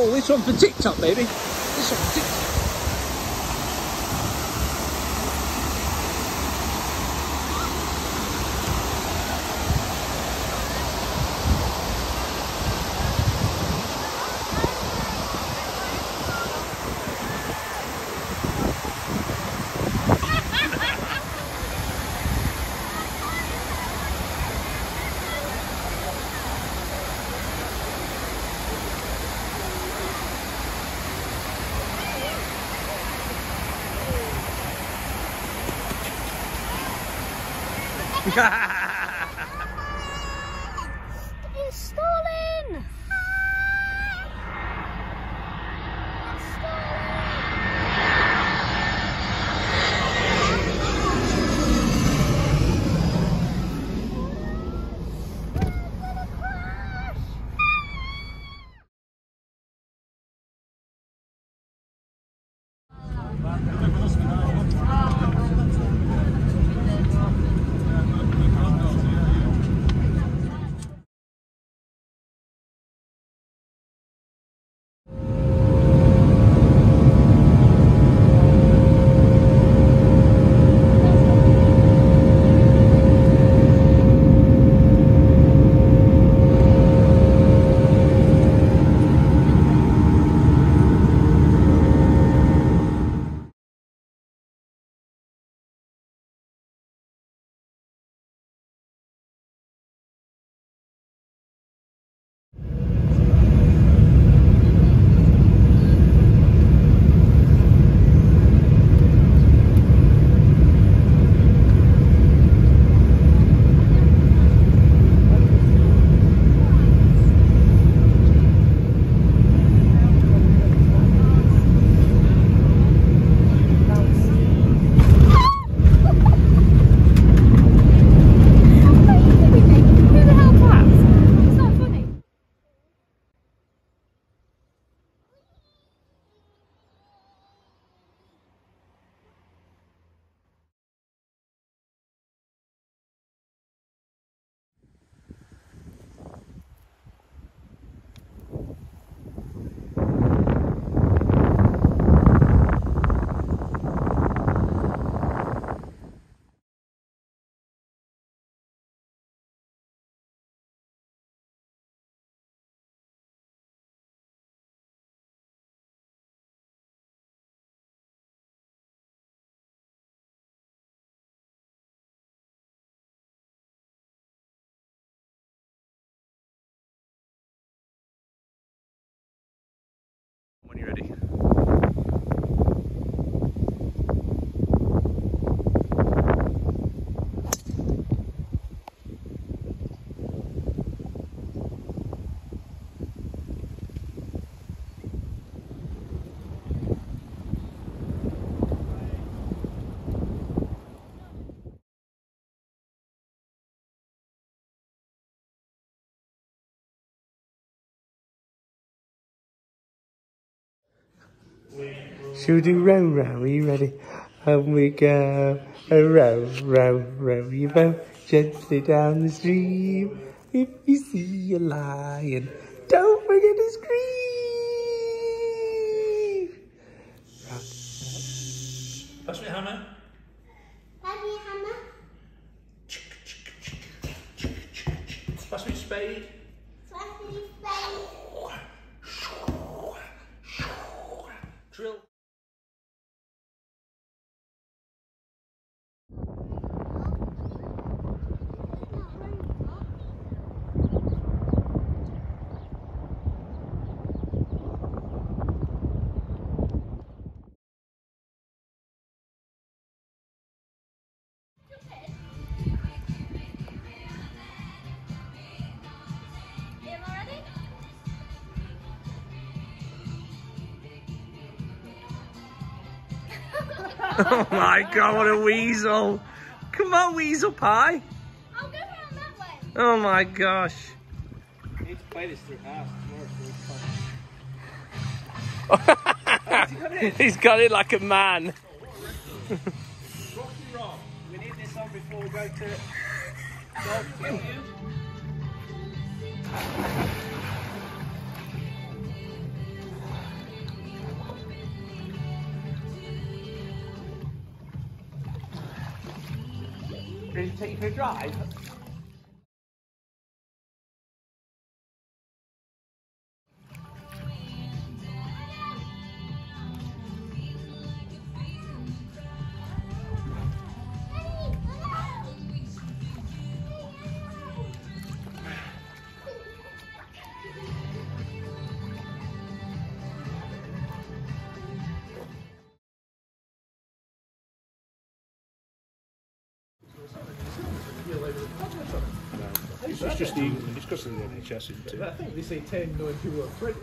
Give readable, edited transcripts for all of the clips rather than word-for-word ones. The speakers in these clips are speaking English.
Oh, this one for TikTok, baby. This one for TikTok. It's stalling! When you're ready. Should we do row row? Are you ready? And we go row row row your boat gently down the stream. If you see a lion, don't forget to scream. Pass me a hammer. Pass me a hammer. Pass me a spade. Pass me a spade. Drill. Oh my god, what a weasel. Come on, weasel pie. I'll go around that way. Oh my gosh. We need to play this through half tomorrow. He's got it like a man. Rocky Rock. We need this on before we go to golf. Ready to take you for a drive? It's just the England, it's because of the NHS, isn't it? I think they say 10 knowing people are 20.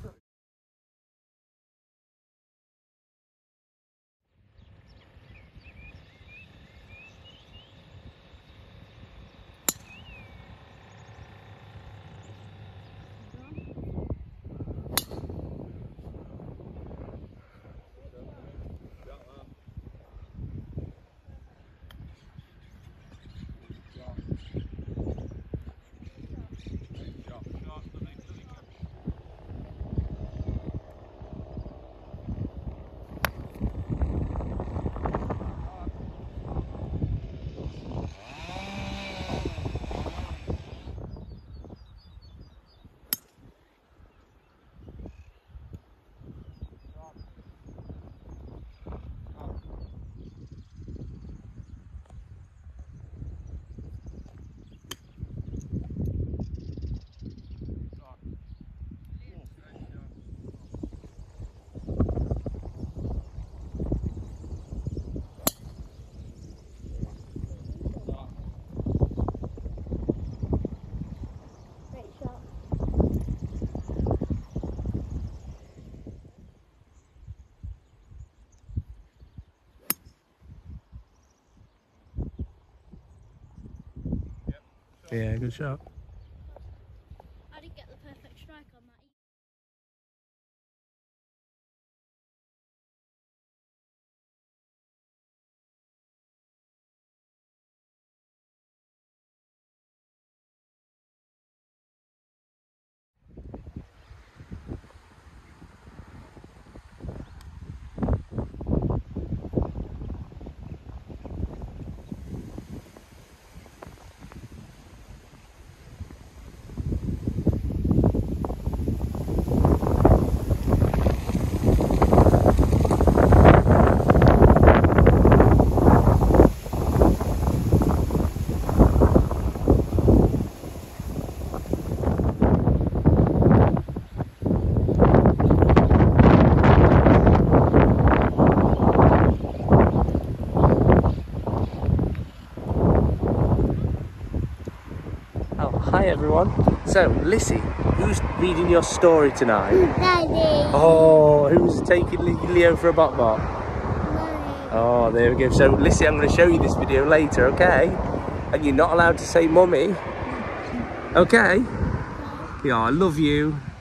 Yeah, good shot. I didn't get the perfect strike on that. Hi everyone. So, Lissy, who's reading your story tonight? Daddy. Oh, who's taking Leo for a bot bot? Oh, there we go. So, Lissy, I'm going to show you this video later, okay? And you're not allowed to say mummy. Okay? Yeah, I love you.